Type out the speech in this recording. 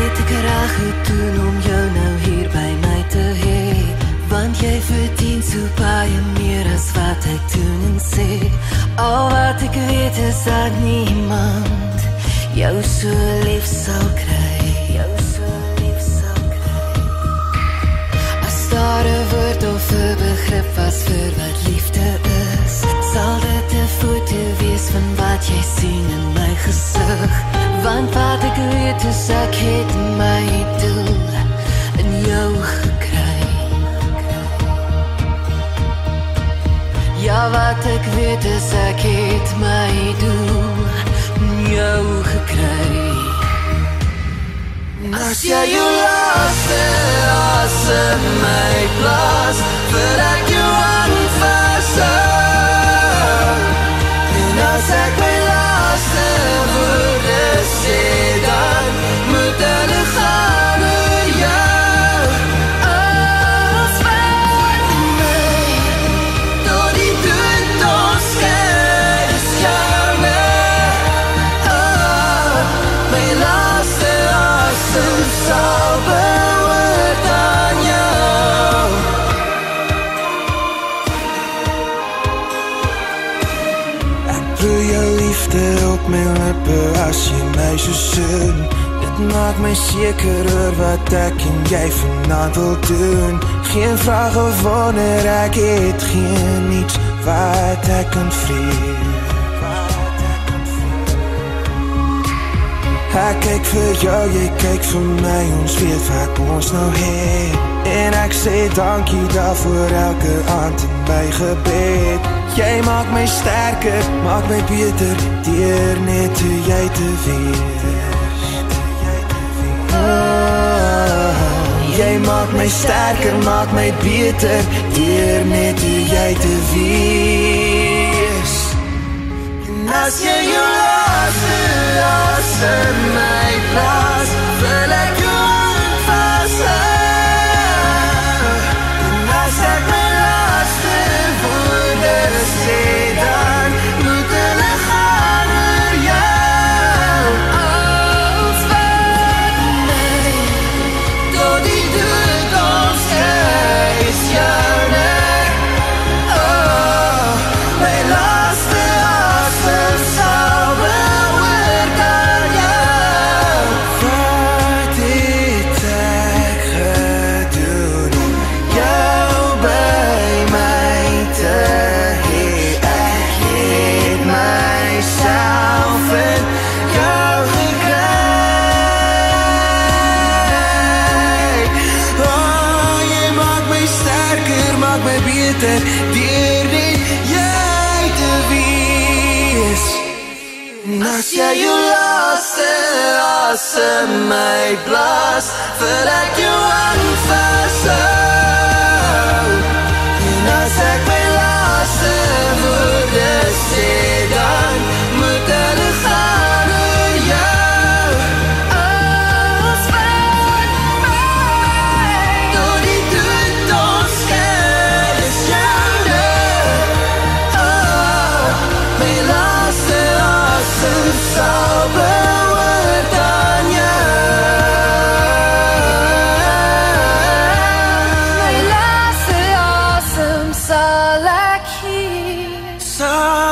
het ek reg gedoen om jou nou hier by my te hê, want jy verdien so baie meer as wat ek doen en sê. Al wat ek weet is dat niemand jou so lief sal kry, jou so lief sal kry. As daar 'n woord of 'n begrip was vir wat liefde is, sal dit 'n foto wees van wat jy sien in my gesig. Want wat ek weet is ek het my doel in jou gekry. Ja, wat ek weet is ek het my doel in jou gekry. As jy jou laaste asem my blaas, wil ek jou aanvashou. En as ek my laaste woorde sê, dan moet hulle gaan oor jou. Als van my tot die dood ons skei is joune. Oh, my laaste asem sal behoort aan jou. Ek voel jou liefde op my lippe as jy my so soen. Dit maak my seker oor wat ek en jy vanaand wil doen. Geen vraag of wonder, ek het geen iets wat ek kan vrees. Ek kyk vir jou, jy kyk vir my, ons weet wat ons nou het. En ek sê dankie daarvoor elke aand in my gebed. Jy maak my sterker, maak my beter, deur net hoe jy te wees. Oh, jy maak my sterker, maak my beter, deur net hoe jy te wees. En as jy jou laaste asem my blaas, wil ek jou aanvashou. En as ek my laaste woorde sê, dan moet hulle gaan oor jou. Als van my tot die dood ons skei is joune. Oh, my laaste asem sal behoort aan jou. Wat het ek gedoen om jou by my te hê? Ek het myself in jou gekry. Oh, jy maak my sterker, maak my beter, deur net jy te wees. En as jy jou laaste asem my blaas, wil ek jou aanvashou. En as ek my laaste woorde sê, dan moet hulle gaan oor jou. Als van my tot die dood ons skei is joune. Oh, my laaste asem sal behoort aan jou. My laaste asem sal ek hier.